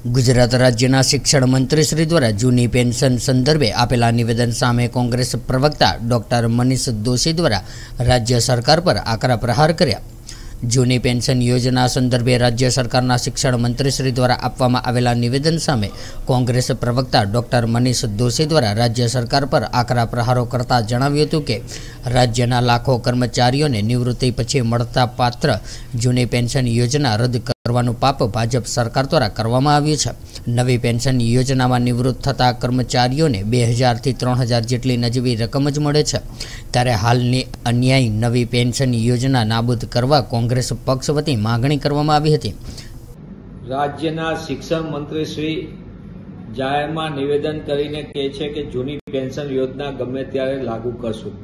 ગુજરાત રાજ્યના શિક્ષણ મંત્રીશ્રી દ્વારા જૂની પેન્શન સંદર્ભે આપેલા નિવેદન સામે કોંગ્રેસ પ્રવક્તા ડોક્ટર મનીષ દોશી દ્વારા રાજ્ય સરકાર પર આકરા પ્રહાર કર્યા। જૂની પેન્શન યોજના સંદર્ભે રાજ્ય સરકારના શિક્ષણ મંત્રીશ્રી દ્વારા આપવામાં આવેલા નિવેદન સામે કોંગ્રેસ પ્રવક્તા ડોક્ટર મનીષ દોશી દ્વારા રાજ્ય સરકાર પર આકરા પ્રહારો કરતા જણાવ્યું હતું કે રાજ્યના લાખો કર્મચારીઓને નિવૃત્તિ પછી મળતા પાત્ર જૂની પેન્શન યોજના રદ કરવાનું પાપ ભાજપ સરકાર દ્વારા કરવામાં આવ્યું છે। નવી પેન્શન યોજનામાં નિવૃત્ત થતા કર્મચારીઓને 2000 થી 3000 જેટલી નજીવી રકમ જ મળે છે, ત્યારે હાલની અન્યાયી નવી પેન્શન યોજના નાબૂદ કરવા કોંગ્રેસ પક્ષ વતી માંગણી કરવામાં આવી હતી। રાજ્યના શિક્ષણ મંત્રી શ્રી જાહેરમાં નિવેદન કરીને કહે છે કે જૂની પેન્શન યોજના ગમે ત્યારે લાગુ કરશું।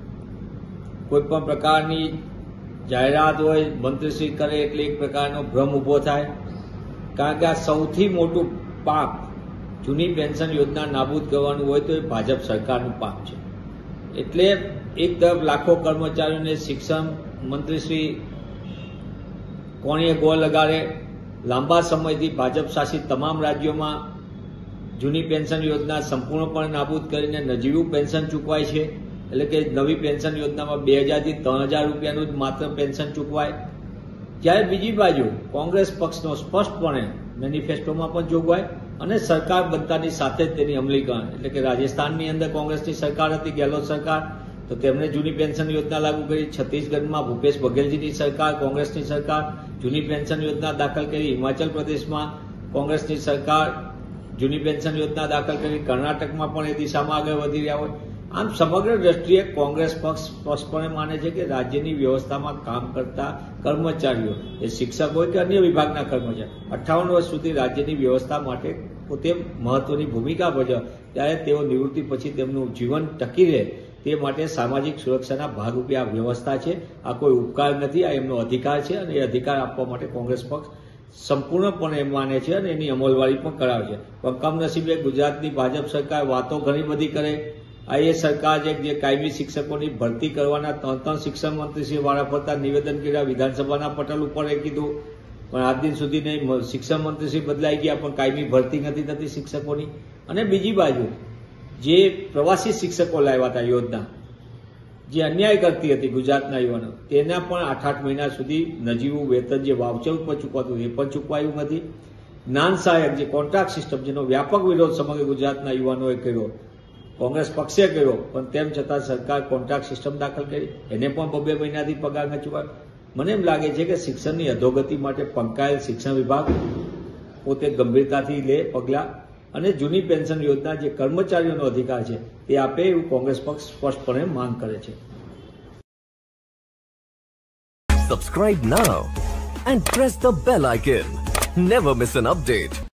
કોઈ પણ પ્રકારની જાહેરાત હોય મંત્રીશ્રી કરે એટલે એક પ્રકારનો ભ્રમ ઊભો થાય, કારણ કે આ સૌથી મોટું પાપ જૂની પેન્શન યોજના નાબૂદ કરવાનું હોય તો એ ભાજપ સરકારનું પાપ છે। એટલે એક તરફ લાખો કર્મચારીઓને શિક્ષણ મંત્રીશ્રી કોણીએ ગોળ લગાડે, લાંબા સમયથી ભાજપ શાસિત તમામ રાજ્યોમાં જૂની પેન્શન યોજના સંપૂર્ણપણે નાબૂદ કરીને નજીવું પેન્શન ચૂકવાય છે, એટલે કે નવી પેન્શન યોજનામાં 2000 થી 3000 રૂપિયાનું જ માત્ર પેન્શન ચૂકવાય। જ્યારે બીજી બાજુ કોંગ્રેસ પક્ષનો સ્પષ્ટપણે મેનિફેસ્ટોમાં પણ જોગવાઈ અને સરકાર બનતાની સાથે જ તેની અમલીકરણ, એટલે કે રાજસ્થાનની અંદર કોંગ્રેસની સરકાર હતી, ગેહલોત સરકાર, તો તેમણે જૂની પેન્શન યોજના લાગુ કરી। છત્તીસગઢમાં ભૂપેશ બઘેલજીની સરકાર, કોંગ્રેસની સરકાર જૂની પેન્શન યોજના દાખલ કરી। હિમાચલ પ્રદેશમાં કોંગ્રેસની સરકાર જૂની પેન્શન યોજના દાખલ કરી। કર્ણાટકમાં પણ એ દિશામાં આગળ વધી રહ્યા હોય। આમ સમગ્ર દ્રષ્ટિએ કોંગ્રેસ પક્ષ સ્પષ્ટપણે માને છે કે રાજ્યની વ્યવસ્થામાં કામ કરતા કર્મચારીઓ, એ શિક્ષક હોય કે અન્ય વિભાગના કર્મચારી, 58 વર્ષ સુધી રાજ્યની વ્યવસ્થા માટે પોતે મહત્વની ભૂમિકા ભજવે, ત્યારે તેઓ નિવૃત્તિ પછી તેમનું જીવન ટકી રહે તે માટે સામાજિક સુરક્ષાના ભાગરૂપે આ વ્યવસ્થા છે। આ કોઈ ઉપકાર નથી, આ એમનો અધિકાર છે અને એ અધિકાર આપવા માટે કોંગ્રેસ પક્ષ સંપૂર્ણપણે માને છે અને એની અમલવારી પણ કરાવે છે। પણ કમનસીબે ગુજરાતની ભાજપ સરકાર વાતો ઘણી બધી કરે। આ એ સરકાર છે જે કાયમી શિક્ષકોની ભરતી કરવાના 3 શિક્ષણ મંત્રીશ્રી વાળા ફરતા નિવેદન કર્યા, વિધાનસભાના પટલ ઉપર એ કીધું, પણ આજ દિન સુધી નહીં શિક્ષણ મંત્રીશ્રી બદલાઈ ગયા પણ કાયમી ભરતી નથી થતી શિક્ષકોની। અને બીજી બાજુ જે પ્રવાસી શિક્ષકો લાવ્યા હતા યોજના, જે અન્યાય કરતી હતી ગુજરાતના યુવાનો, તેના પણ 8-8 મહિના સુધી નજીવું વેતન જે વાઉચર ઉપર ચૂકવાતું એ પણ ચૂકવાયું નથી। જ્ઞાન સહાયક જે કોન્ટ્રાક્ટ સિસ્ટમ, જેનો વ્યાપક વિરોધ સમગ્ર ગુજરાતના યુવાનોએ કર્યો, કોંગ્રેસ પક્ષે કર્યો, પણ તેમ છતાં સરકાર કોન્ટ્રાક્ટ સિસ્ટમ દાખલ કરી, એને પણ 2 મહિનાથી પગાર ન ચૂકવાયો। મને એમ લાગે છે કે શિક્ષણની અધોગતિ માટે પંકાયેલ શિક્ષણ વિભાગ પોતે ગંભીરતાથી લે પગલાં અને જૂની પેન્શન યોજના જે કર્મચારીઓનો અધિકાર છે તે આપે એવું કોંગ્રેસ પક્ષ સ્પષ્ટપણે માંગ કરે છે। Subscribe now and press the bell icon. Never miss an update.